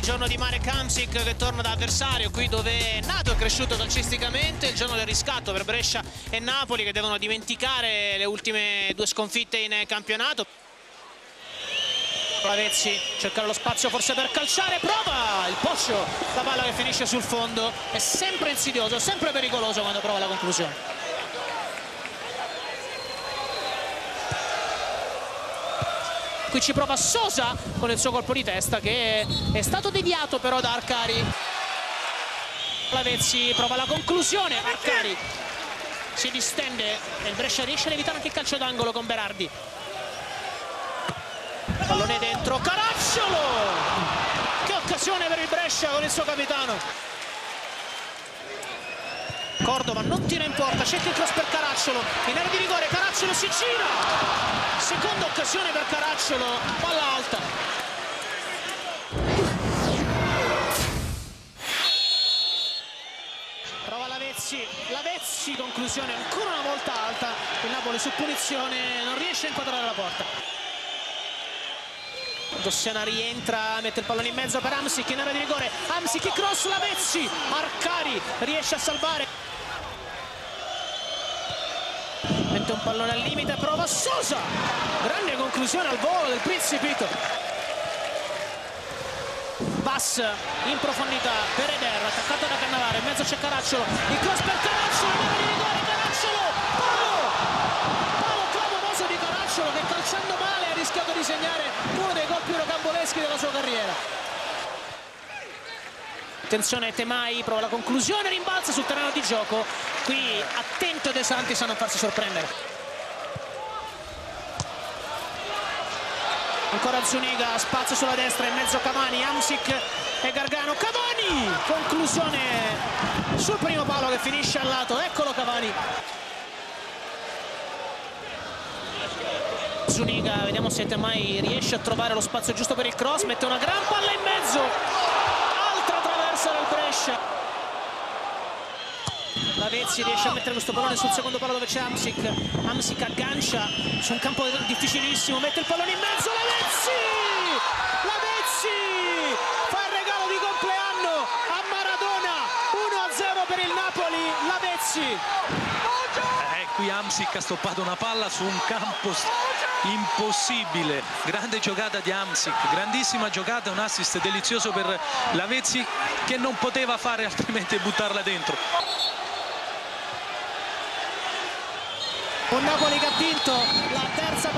giorno di Marek Hamsik che torna da avversario qui dove è nato e cresciuto calcisticamente, il giorno del riscatto per Brescia e Napoli che devono dimenticare le ultime due sconfitte in campionato. Lavezzi cerca lo spazio forse per calciare, prova il Poscio, la palla che finisce sul fondo, è sempre insidioso, sempre pericoloso quando prova la conclusione. Qui ci prova Sosa con il suo colpo di testa che è stato deviato però da Arcari. Lavezzi prova la conclusione, Arcari si distende e il Brescia riesce ad evitare anche il calcio d'angolo con Berardi. Pallone dentro, Caracciolo! Che occasione per il Brescia con il suo capitano. Cordova non tira in porta, cerca il cross per Caracciolo, in area di rigore, Caracciolo si gira, seconda occasione per Caracciolo, palla alta. Prova Lavezzi, conclusione ancora una volta alta, il Napoli su punizione non riesce a inquadrare la porta. Dossiana rientra, mette il pallone in mezzo per Hamsik in area di rigore, Hamsik che cross, Lavezzi, Arcari riesce a salvare, mette un pallone al limite, prova Sosa, grande conclusione al volo del Principito. Pass in profondità per Eder, attaccata da Cannavaro, in mezzo c'è Caracciolo, il cross per Caracciolo, in area di rigore, Caracciolo, palo clamoroso di Caracciolo che calciando male ha rischiato di segnare uno dei gol più rocamboleschi della sua carriera. Attenzione Temai, prova la conclusione, rimbalza sul terreno di gioco, qui attento De Santis a non farsi sorprendere. Ancora Zuniga, spazio sulla destra, in mezzo Cavani, Hamsik e Gargano, Cavani! Conclusione sul primo palo che finisce al lato, eccolo Cavani. Zuniga, vediamo se Temai riesce a trovare lo spazio giusto per il cross, mette una gran palla in mezzo, altra traversa del Brescia. Lavezzi riesce a mettere questo pallone sul secondo palo dove c'è Hamsik aggancia su un campo difficilissimo, mette il pallone in mezzo, Lavezzi fa il regalo di compleanno a Maradona, 1-0 per il Napoli, Lavezzi. Qui Hamsik ha stoppato una palla su un campo impossibile, grande giocata di Hamsik, grandissima giocata, un assist delizioso per Lavezzi che non poteva fare altrimenti buttarla dentro. Un Napoli che ha vinto la terza